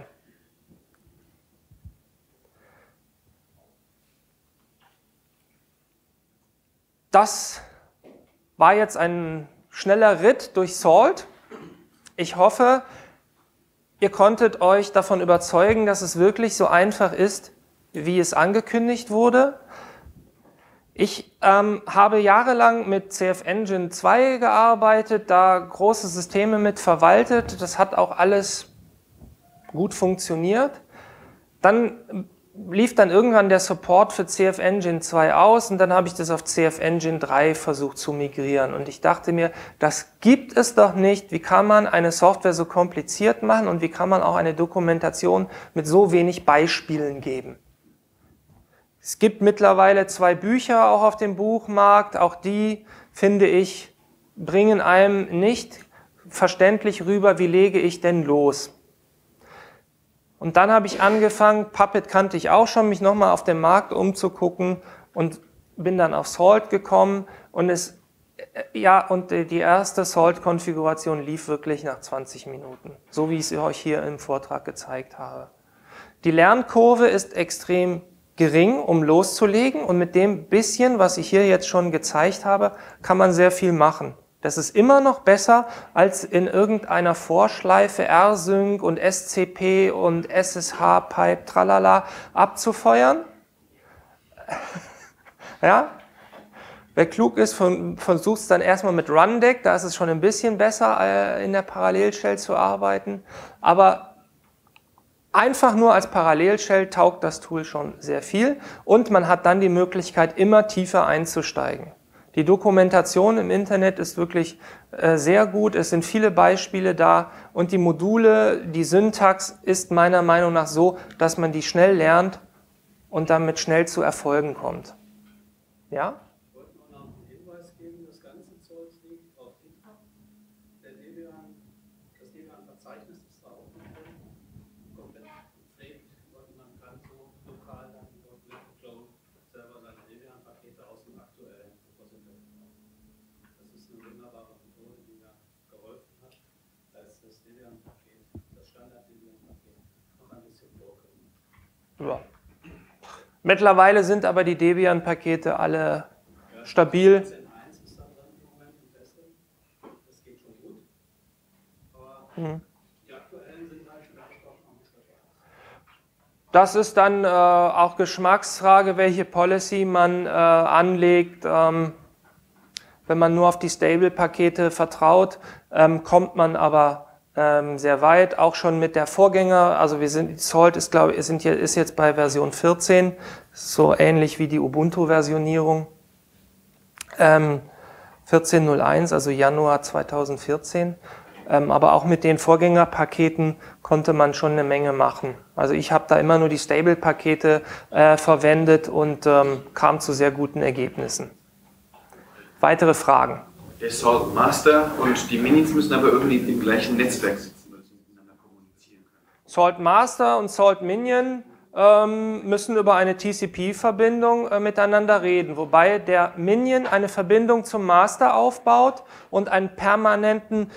Das war jetzt ein schneller Ritt durch Salt. Ich hoffe, ihr konntet euch davon überzeugen, dass es wirklich so einfach ist, wie es angekündigt wurde. Ich habe jahrelang mit CF Engine 2 gearbeitet, da große Systeme mit verwaltet. Das hat auch alles gut funktioniert. Dann lief dann irgendwann der Support für CF Engine 2 aus und dann habe ich das auf CF Engine 3 versucht zu migrieren. Und ich dachte mir, das gibt es doch nicht. Wie kann man eine Software so kompliziert machen und wie kann man auch eine Dokumentation mit so wenig Beispielen geben? Es gibt mittlerweile 2 Bücher auch auf dem Buchmarkt. Auch die, finde ich, bringen einem nicht verständlich rüber, wie lege ich denn los. Und dann habe ich angefangen, Puppet kannte ich auch schon, mich nochmal auf dem Markt umzugucken und bin dann auf Salt gekommen und die erste Salt-Konfiguration lief wirklich nach 20 Minuten, so wie ich es euch hier im Vortrag gezeigt habe. Die Lernkurve ist extrem gering, um loszulegen und mit dem bisschen, was ich hier jetzt schon gezeigt habe, kann man sehr viel machen. Das ist immer noch besser, als in irgendeiner Vorschleife rsync und SCP und SSH-Pipe, tralala, abzufeuern. Ja? Wer klug ist, versucht es dann erstmal mit Rundeck, da ist es schon ein bisschen besser, in der Parallelshell zu arbeiten. Aber einfach nur als Parallelshell taugt das Tool schon sehr viel und man hat dann die Möglichkeit, immer tiefer einzusteigen. Die Dokumentation im Internet ist wirklich sehr gut, es sind viele Beispiele da und die Module, die Syntax ist meiner Meinung nach so, dass man die schnell lernt und damit schnell zu Erfolgen kommt. Ja? Ich wollte noch einen Hinweis geben, das ganze Zeug liegt auf GitHub. Das Debian-Verzeichnis ist da auch noch drin, komplett gepflegt und man kann so lokal dann dort mit Joe selber seine Debian-Pakete aus dem aktuellen Repository machen. Das ist eine wunderbare Methode, die da geholfen hat, als das Debian-Paket, das Standard-Debian-Paket, noch ein bisschen broken. Ja. Mittlerweile sind aber die Debian-Pakete alle stabil. 10.1 ist da drin im Moment im Testing. Das geht schon gut. Aber die aktuellen sind halt vielleicht auch noch nicht dabei. Das ist dann auch Geschmacksfrage, welche Policy man anlegt. Wenn man nur auf die Stable-Pakete vertraut, kommt man aber sehr weit, auch schon mit der Vorgänger, also Salt ist, glaube ich, ist jetzt bei Version 14, so ähnlich wie die Ubuntu-Versionierung. 14.01, also Januar 2014. Aber auch mit den Vorgängerpaketen konnte man schon eine Menge machen. Also ich habe da immer nur die Stable-Pakete verwendet und kam zu sehr guten Ergebnissen. Weitere Fragen? Der Salt Master und die Minis müssen aber irgendwie im gleichen Netzwerk sitzen, weil sie miteinander kommunizieren können. Salt Master und Salt Minion müssen über eine TCP-Verbindung miteinander reden, wobei der Minion eine Verbindung zum Master aufbaut und einen permanenten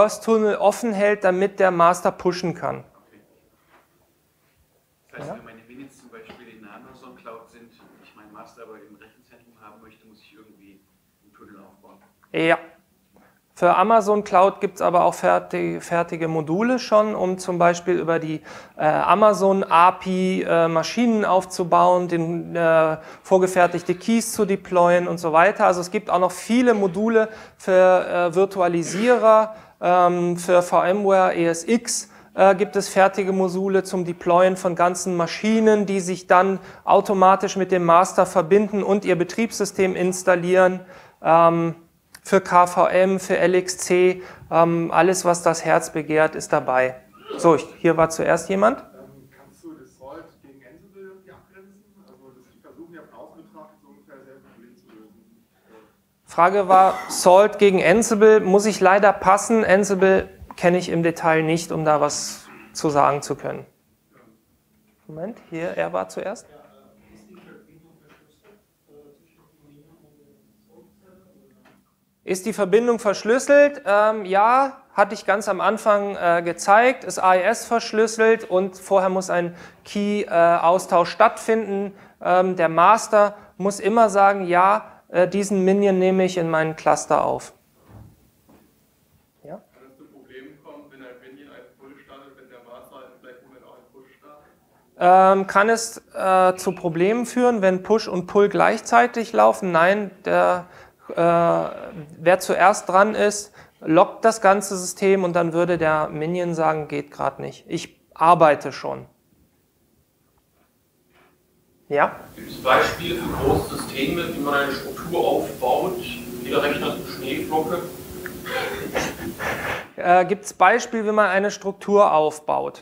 Reverse-Tunnel offen hält, damit der Master pushen kann. Das heißt, wenn meine Minis wir jetzt zum Beispiel in der Amazon Cloud sind, ich meinen Master aber im Rechenzentrum haben möchte, muss ich irgendwie einen Tunnel aufbauen. Ja. Für Amazon Cloud gibt es aber auch fertige Module schon, um zum Beispiel über die Amazon API Maschinen aufzubauen, vorgefertigte Keys zu deployen und so weiter. Also es gibt auch noch viele Module für Virtualisierer, für VMware ESX gibt es fertige Module zum Deployen von ganzen Maschinen, die sich dann automatisch mit dem Master verbinden und ihr Betriebssystem installieren. Für KVM, für LXC, alles, was das Herz begehrt, ist dabei. So, hier war zuerst jemand. Kannst du das Salt gegen Ansible abgrenzen? Also die versuchen ja von außen betrachtet so ungefähr selbe Problem zu lösen. Frage war, Salt gegen Ansible, muss ich leider passen. Ansible kenne ich im Detail nicht, um da was zu sagen zu können. Moment, hier, er war zuerst. Ist die Verbindung verschlüsselt? Ja, hatte ich ganz am Anfang gezeigt. Ist AES verschlüsselt und vorher muss ein Key-Austausch stattfinden. Der Master muss immer sagen, ja, diesen Minion nehme ich in meinen Cluster auf. Ja? Kann es zu Problemen kommen, wenn ein Minion einen Pull startet, wenn der Master im gleichen Moment auch einen Push startet? Kann es zu Problemen führen, wenn Push und Pull gleichzeitig laufen? Nein, wer zuerst dran ist, lockt das ganze System und dann würde der Minion sagen, geht gerade nicht. Ich arbeite schon. Ja? Gibt es Beispiele für große Systeme, wie man eine Struktur aufbaut? Jeder Rechner ist eine Schneeflocke. Gibt es Beispiele, wie man eine Struktur aufbaut?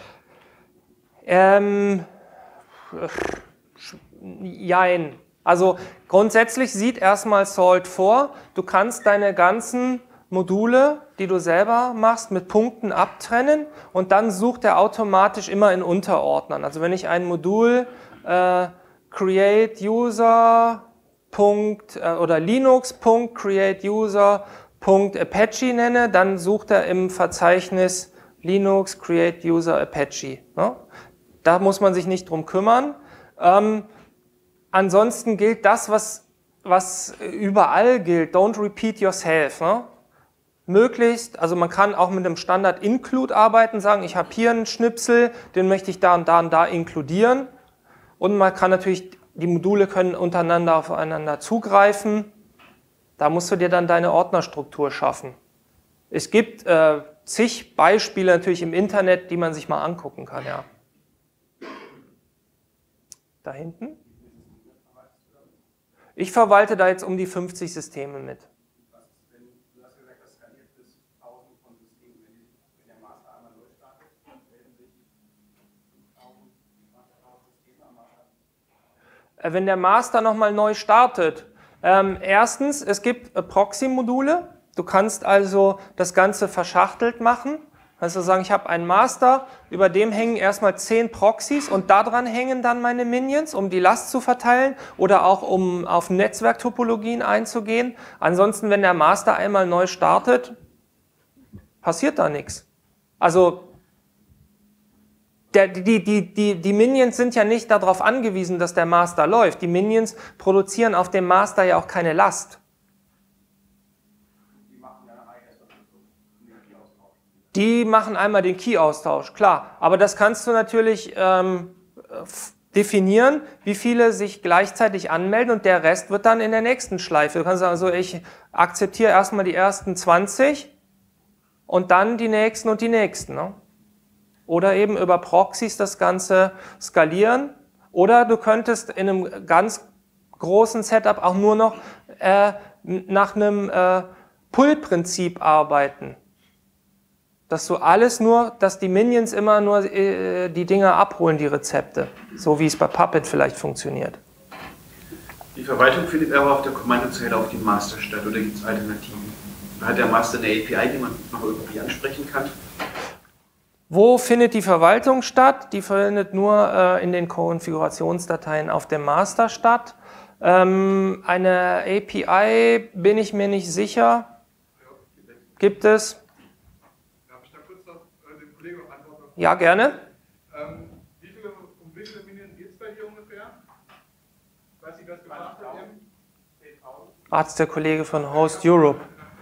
Jein. Also grundsätzlich sieht erstmal Salt vor, du kannst deine ganzen Module, die du selber machst, mit Punkten abtrennen und dann sucht er automatisch immer in Unterordnern. Also wenn ich ein Modul create user oder linux.create user.apache nenne, dann sucht er im Verzeichnis Linux create user Apache. Ne? Da muss man sich nicht drum kümmern. Ansonsten gilt das, was überall gilt. Don't repeat yourself. Ne? Möglichst, also man kann auch mit einem Standard Include arbeiten, sagen, ich habe hier einen Schnipsel, den möchte ich da und da und da inkludieren. Und man kann natürlich, die Module können untereinander aufeinander zugreifen. Da musst du dir dann deine Ordnerstruktur schaffen. Es gibt zig Beispiele natürlich im Internet, die man sich mal angucken kann. Ja. Da hinten. Ich verwalte da jetzt um die 50 Systeme mit. Du hast gesagt, das skaliert bis Tausende von Systemen. Wenn der Master einmal neu startet, melden sich 1000, 20.000 Systeme am Master. Wenn der Master nochmal neu startet, erstens, es gibt Proxy-Module. Du kannst also das Ganze verschachtelt machen. Also sagen, ich habe einen Master, über dem hängen erstmal 10 Proxys und daran hängen dann meine Minions, um die Last zu verteilen oder auch um auf Netzwerktopologien einzugehen. Ansonsten, wenn der Master einmal neu startet, passiert da nichts. Also die Minions sind ja nicht darauf angewiesen, dass der Master läuft. Die Minions produzieren auf dem Master ja auch keine Last. Die machen einmal den Key-Austausch, klar. Aber das kannst du natürlich definieren, wie viele sich gleichzeitig anmelden und der Rest wird dann in der nächsten Schleife. Du kannst sagen, also ich akzeptiere erstmal die ersten 20 und dann die nächsten und die nächsten. Ne? Oder eben über Proxys das Ganze skalieren. Oder du könntest in einem ganz großen Setup auch nur noch nach einem Pull-Prinzip arbeiten. Dass die Minions immer nur die Dinger abholen, die Rezepte. So wie es bei Puppet vielleicht funktioniert. Die Verwaltung findet aber auf der Kommandozeile auf dem Master statt, oder gibt es Alternativen? Hat der Master eine API, die man noch irgendwie ansprechen kann? Wo findet die Verwaltung statt? Die findet nur in den Konfigurationsdateien auf dem Master statt. Eine API bin ich mir nicht sicher. Gibt es? Darf ich da kurz noch den Kollegen noch antworten? Ja, gerne. Wie viele Minions ungefähr? Weiß ich das gemacht hat eben? 10.000. Arzt der Kollege von Host Europe.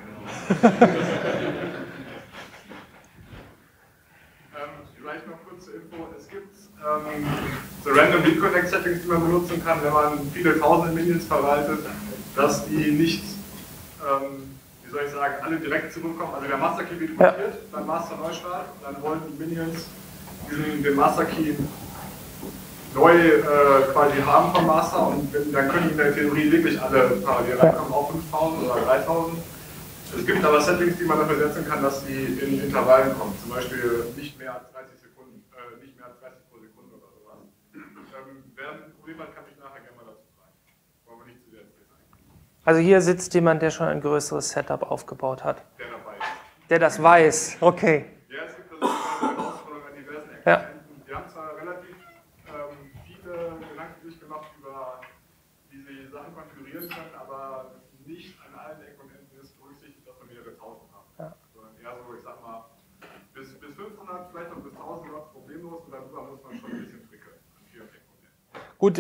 Vielleicht noch kurz zur Info. Es gibt so Random Lead Connect Settings, die man benutzen kann, wenn man viele tausende Minions verwaltet, dass die nicht, wie soll ich sagen, alle direkt zurückkommen. Also der Master Key wird kopiert, dann Master Neustart, dann wollen die Minions den Master Key neu quasi haben vom Master und dann können in der Theorie wirklich alle parallel reinkommen, auch 5000 oder 3000. Es gibt aber Settings, die man dafür setzen kann, dass die in Intervallen kommen, zum Beispiel nicht mehr als 30 Sekunden, nicht mehr als 30 pro Sekunde oder sowas. Wer ein Problem hat, kann mich nachher gerne mal dazu fragen. Wollen wir nicht zu sehr ins Detail gehen. Also hier sitzt jemand, der schon ein größeres Setup aufgebaut hat. Der dabei ist. Der das weiß, okay. Ja, es gibt also eine Herausforderung an diversen Exponenten. Ja. Wir haben zwar relativ viele Gedanken durchgemacht über, wie sie Sachen konfigurieren können, aber nicht an allen Exponenten ist berücksichtigt, dass wir mehrere tausend haben. Ja. Sondern eher so, ich sag mal, bis 500, vielleicht auch bis 1000 läuft problemlos und darüber muss man schon ein bisschen frickeln an vielen Exponenten. Gut,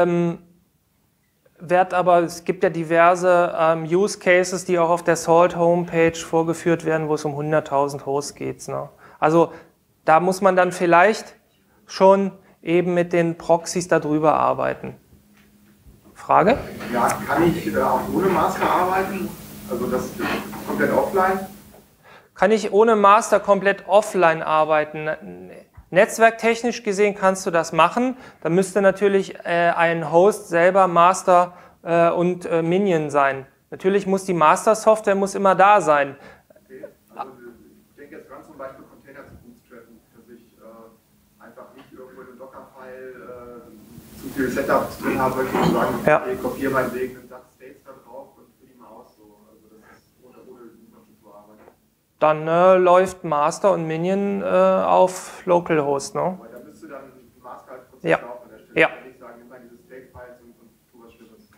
es gibt ja diverse Use Cases, die auch auf der Salt Homepage vorgeführt werden, wo es um 100.000 Hosts geht. Ne? Also da muss man dann vielleicht schon eben mit den Proxys darüber arbeiten. Frage? Ja, kann ich auch ohne Master arbeiten? Also das ist komplett offline? Kann ich ohne Master komplett offline arbeiten? Netzwerktechnisch gesehen kannst du das machen. Da müsste natürlich ein Host selber Master und Minion sein. Natürlich muss die Master-Software immer da sein. Okay. Also ich denke jetzt ganz zum Beispiel Container zu bootstrappen, dass ich einfach nicht irgendwo in einem Docker-File zu viel Setup drin habe, möchte ich sagen, ich kopiere meinen Weg einen Satz States da drauf und fülle die mal aus. So. Also das ist ohne Infrastruktur arbeiten. Dann läuft Master und Minion auf Localhost. Ne? Aber da müsste dann ein Master als Prozess laufen an der Stelle. Ja. Ich kann nicht sagen, nimm mal diese State-Files und tu was Schlimmes.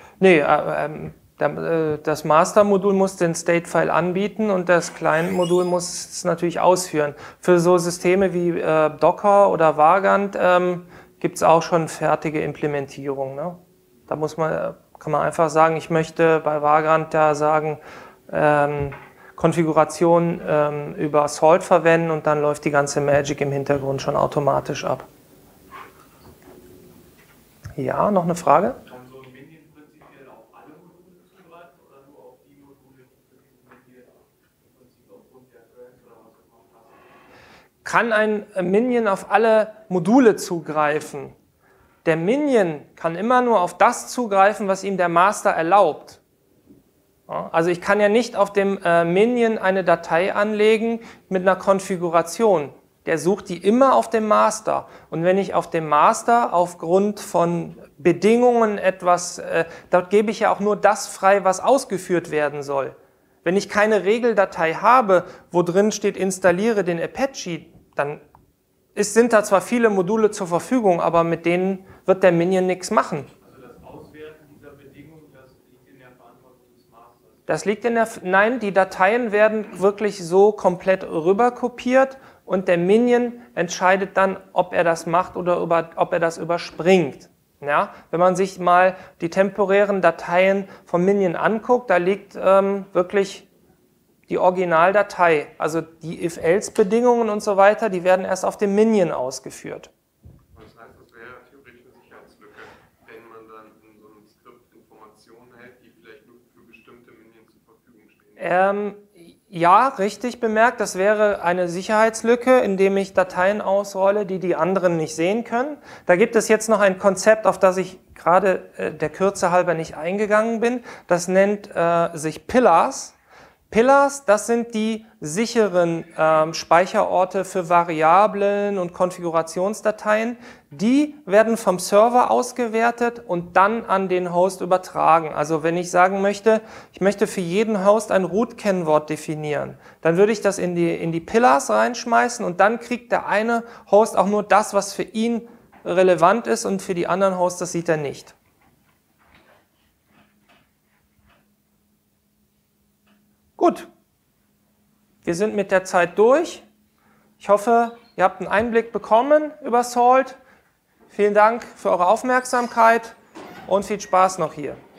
Nee, das Master-Modul muss den State-File anbieten und das Client-Modul muss es natürlich ausführen. Für so Systeme wie Docker oder Vagrant gibt es auch schon fertige Implementierungen. Ne? Da kann man einfach sagen, ich möchte bei Vagrant da sagen, Konfiguration über Salt verwenden und dann läuft die ganze Magic im Hintergrund schon automatisch ab. Ja, noch eine Frage? Kann so ein Minion prinzipiell auf alle Module zugreifen oder nur auf die Module, die für diesen Minion im Prinzip aufgrund der Grant oder was auch immer passen? Kann ein Minion auf alle Module zugreifen? Der Minion kann immer nur auf das zugreifen, was ihm der Master erlaubt. Also ich kann ja nicht auf dem Minion eine Datei anlegen mit einer Konfiguration. Der sucht die immer auf dem Master. Und wenn ich auf dem Master aufgrund von Bedingungen etwas, dort gebe ich ja auch nur das frei, was ausgeführt werden soll. Wenn ich keine Regeldatei habe, wo drin steht, installiere den Apache, dann sind da zwar viele Module zur Verfügung, aber mit denen wird der Minion nichts machen. Also das Auswerten dieser Bedingungen, das liegt in der Verantwortung des Masters? Das liegt nein, die Dateien werden wirklich so komplett rüberkopiert und der Minion entscheidet dann, ob er das macht oder ob er das überspringt. Ja? Wenn man sich mal die temporären Dateien vom Minion anguckt, da liegt wirklich die Originaldatei, also die If-Else-Bedingungen und so weiter, die werden erst auf dem Minion ausgeführt. Das heißt, das wäre theoretisch eine Sicherheitslücke, wenn man dann in so einem Skript Informationen hält, die vielleicht nur für bestimmte Minions zur Verfügung stehen. Ja, richtig bemerkt, das wäre eine Sicherheitslücke, indem ich Dateien ausrolle, die die anderen nicht sehen können. Da gibt es jetzt noch ein Konzept, auf das ich gerade der Kürze halber nicht eingegangen bin. Das nennt sich Pillars. Pillars, das sind die sicheren Speicherorte für Variablen und Konfigurationsdateien. Die werden vom Server ausgewertet und dann an den Host übertragen. Also wenn ich sagen möchte, ich möchte für jeden Host ein Root-Kennwort definieren, dann würde ich das in die Pillars reinschmeißen und dann kriegt der eine Host auch nur das, was für ihn relevant ist und für die anderen Hosts, das sieht er nicht. Gut, wir sind mit der Zeit durch. Ich hoffe, ihr habt einen Einblick bekommen über Salt. Vielen Dank für eure Aufmerksamkeit und viel Spaß noch hier.